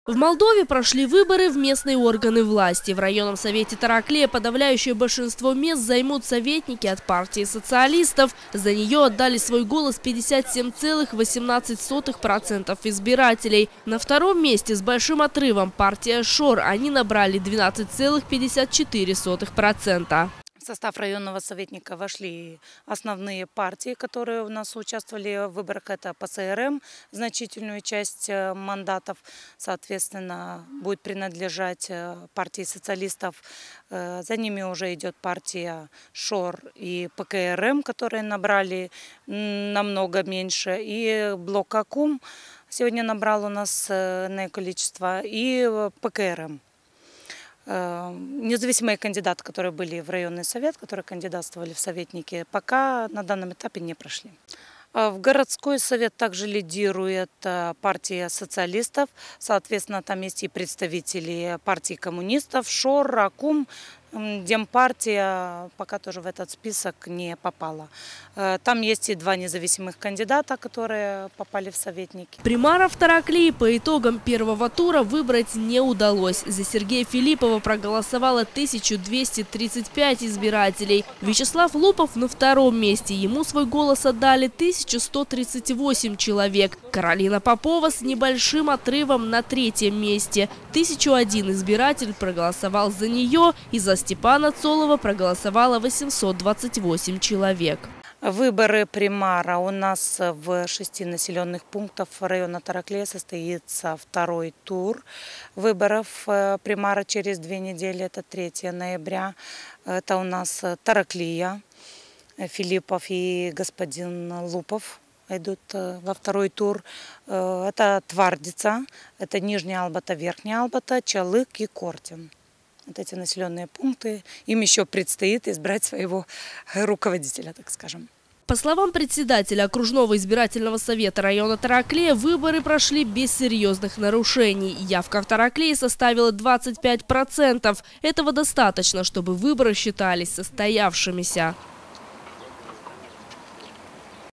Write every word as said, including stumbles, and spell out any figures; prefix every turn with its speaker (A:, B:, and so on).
A: В Молдове прошли выборы в местные органы власти. В районном совете Тараклия подавляющее большинство мест займут советники от партии социалистов. За нее отдали свой голос пятьдесят семь целых восемнадцать сотых процента избирателей. На втором месте с большим отрывом партия ШОР. Они набрали двенадцать целых пятьдесят четыре сотых процента.
B: В состав районного советника вошли основные партии, которые у нас участвовали в выборах. Это ПСРМ, значительную часть мандатов, соответственно, будет принадлежать партии социалистов. За ними уже идет партия ШОР и ПКРМ, которые набрали намного меньше. И блок АКУМ сегодня набрал у нас иное количество, и ПКРМ. Независимые кандидаты, которые были в районный совет, которые кандидатствовали в советники, пока на данном этапе не прошли. В городской совет также лидирует партия социалистов. Соответственно, там есть и представители партии коммунистов, ШОР, АКУМ. Демпартия пока тоже в этот список не попала. Там есть и два независимых кандидата, которые попали в советники.
A: Примара в Тараклии по итогам первого тура выбрать не удалось. За Сергея Филиппова проголосовало тысяча двести тридцать пять избирателей. Вячеслав Лупов на втором месте. Ему свой голос отдали тысяча сто тридцать восемь человек. Каролина Попова с небольшим отрывом на третьем месте. тысяча один избиратель проголосовал за нее, и за Степана Цолова проголосовало восемьсот двадцать восемь человек.
B: Выборы примара у нас в шести населенных пунктах района Тараклия состоится второй тур выборов примара через две недели, это третьего ноября. Это у нас Тараклия, Филиппов и господин Лупов идут во второй тур. Это Твардица, это Нижняя Албата, Верхняя Албата, Чалык и Кортин. Вот эти населенные пункты. Им еще предстоит избрать своего руководителя, так скажем.
A: По словам председателя окружного избирательного совета района Тараклия, выборы прошли без серьезных нарушений. Явка в Тараклии составила двадцать пять процентов. Этого достаточно, чтобы выборы считались состоявшимися.